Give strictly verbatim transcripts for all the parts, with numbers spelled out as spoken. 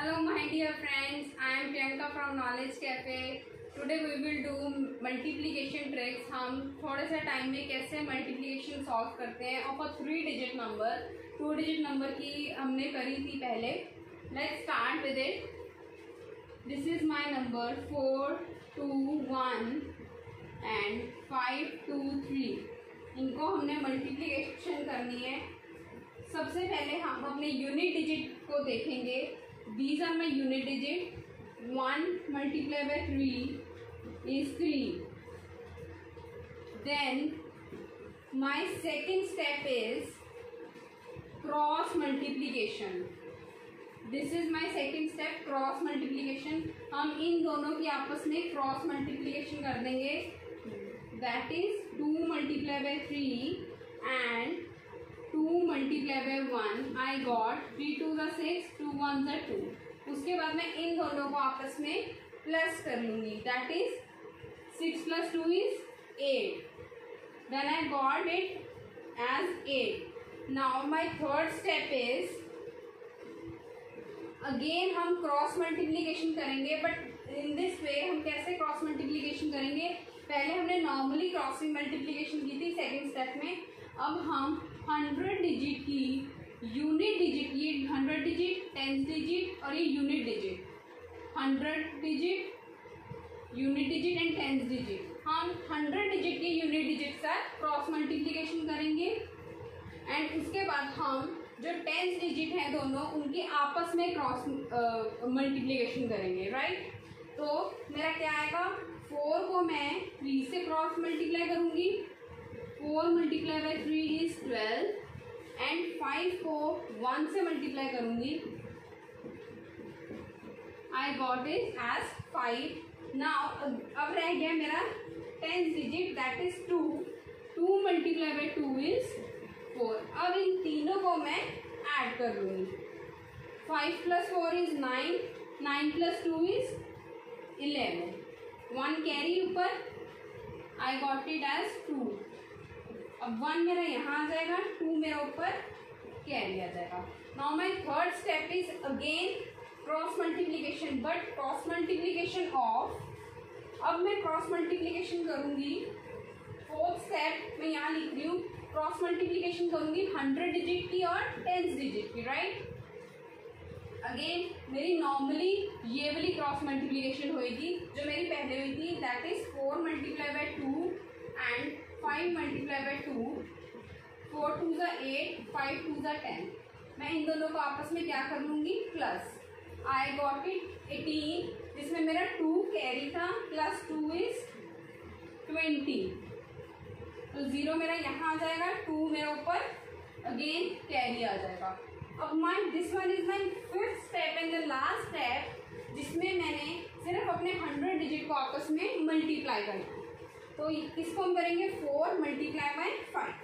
Hello my dear friends, I am Priyanka from Knowledge Cafe. Today we will do multiplication tricks. हम थोड़े से time में कैसे multiplication solve करते हैं of a three digit number. Two digit number की हमने करी थी पहले. Let's start with it. This is my number four two one and five two three. इनको हमने मल्टीप्लिकेशन करनी है. सबसे पहले हम अपने यूनिट डिजिट को देखेंगे. These are my unit digit. one multiplied by three is three. Then my second step is cross multiplication. This is my second step, cross multiplication. हम इन दोनों की आपस में cross multiplication कर देंगे. That is two multiplied by three and two multiplied by one. I got three twos are six, two ones are two. उसके बाद मैं इन दोनों को आपस में प्लस कर लूंगी. That is six plus two is eight. Then I got it as eight. Now my third step is again हम क्रॉस मल्टीप्लीकेशन करेंगे. बट इन दिस वे हम कैसे क्रॉस मल्टीप्लीकेशन करेंगे? पहले हमने नॉर्मली क्रॉसिंग मल्टीप्लीकेशन की थी सेकेंड स्टेप में. अब हम हंड्रेड डिजिट की यूनिट डिजिट, ये हंड्रेड डिजिट, टेंस डिजिट और ये unit digit, hundred digit, unit digit and tens digit, हम हंड्रेड डिजिट की यूनिट डिजिट का क्रॉस मल्टीप्लिकेशन करेंगे. एंड उसके बाद हम जो टेंस डिजिट हैं दोनों, उनकी आपस में क्रॉस मल्टीप्लिकेशन करेंगे. राइट. तो मेरा क्या आएगा? फोर को मैं थ्री से क्रॉस मल्टीप्लाई करूंगी. Four multiply by three is twelve and five को वन से मल्टीप्लाई करूंगी. I got it as five. Now अब रह गया मेरा tenth digit, that is two. Two multiply by two is four. अब इन तीनों को मैं ऐड कर लूंगी. Five plus four is nine, nine plus two is eleven. One carry ऊपर. I got it as two. अब वन मेरा यहाँ आ जाएगा, टू मेरा ऊपर कैरी आ जाएगा. Now my third step is again cross multiplication, but cross multiplication of. अब मैं क्रॉस मल्टीप्लीकेशन करूंगी. फोर्थ स्टेप मैं यहाँ लिख रही हूँ, क्रॉस मल्टीप्लीकेशन करूंगी हंड्रेड डिजिट की और टेंस डिजिट की. राइट. अगेन मेरी नॉर्मली ये वाली क्रॉस मल्टीप्लीकेशन होगी जो मेरी पहले हुई थी. That is four multiply by two and five multiply by two. Four twos are eight, five twos are ten. मैं इन दोनों को आपस में क्या कर लूँगी? Plus. I got it eighteen, जिसमें मेरा टू कैरी था. Plus two is twenty. तो ज़ीरो मेरा यहाँ आ जाएगा, टू मेरा ऊपर अगेन कैरी आ जाएगा. अब my this one is my fifth step and the last step, जिसमें मैंने सिर्फ अपने हंड्रेड डिजिट को आपस में मल्टीप्लाई करना. तो इसको हम करेंगे four multiply by five.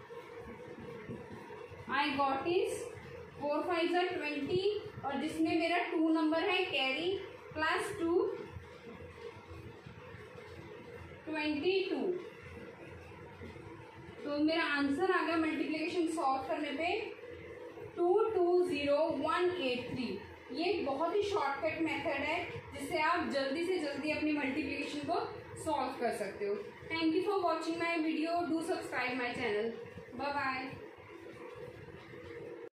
I got is four fives are twenty और जिसमें मेरा टू नंबर है carry. Plus two twenty two. तो मेरा आंसर आ गया मल्टीप्लिकेशन सॉल्व करने पे two two zero one eight three. ये एक बहुत ही शॉर्टकट मेथड है जिससे आप जल्दी से जल्दी अपनी मल्टीप्लिकेशन को सॉल्व कर सकते हो. Thank you for watching my video. Do subscribe my channel. Bye bye.